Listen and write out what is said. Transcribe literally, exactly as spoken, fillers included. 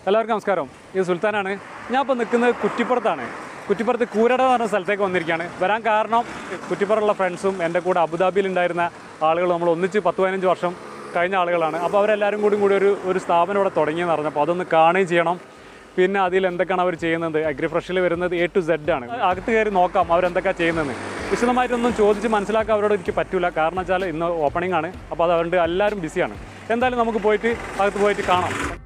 എല്ലാവർക്കും നമസ്കാരം. ഇത് സുൽത്താനാണ്. ഞാൻ ഇപ്പോൾ നിൽക്കുന്നത് കുറ്റിപ്പുറത്താണ്. കുറ്റിപ്പുറത്ത് കൂരട എന്ന് പറഞ്ഞ സ്ഥലത്തേക്ക് വന്നിരിക്കുകയാണ്. വരാൻ കാരണം കുറ്റിപ്പുറമുള്ള ഫ്രണ്ട്സും എൻ്റെ കൂടെ അബുദാബിയിലുണ്ടായിരുന്ന ആളുകൾ നമ്മൾ ഒന്നിച്ച് പത്ത് പതിനഞ്ച് വർഷം കഴിഞ്ഞ ആളുകളാണ്. അപ്പോൾ അവരെല്ലാവരും കൂടി കൂടി ഒരു ഒരു സ്ഥാപനം ഇവിടെ തുടങ്ങിയെന്ന് പറഞ്ഞപ്പോൾ അതൊന്ന് കാണുകയും ചെയ്യണം. പിന്നെ അതിൽ എന്തൊക്കെയാണ് അവർ ചെയ്യുന്നത്. അഗ്രി ഫ്രഷിൽ വരുന്നത് എ ടു സെഡ് ആണ്. അകത്ത് കയറി നോക്കാം അവരെന്തൊക്കെയാണ് ചെയ്യുന്നത്. വിശദമായിട്ടൊന്നും ചോദിച്ച് മനസ്സിലാക്കാൻ അവരോട് എനിക്ക് പറ്റില്ല. കാരണം വെച്ചാൽ ഇന്ന് ഓപ്പണിംഗ് ആണ്. അപ്പോൾ അതുകൊണ്ട് എല്ലാവരും ബിസിയാണ്. എന്തായാലും നമുക്ക് പോയിട്ട് അകത്ത് പോയിട്ട് കാണാം.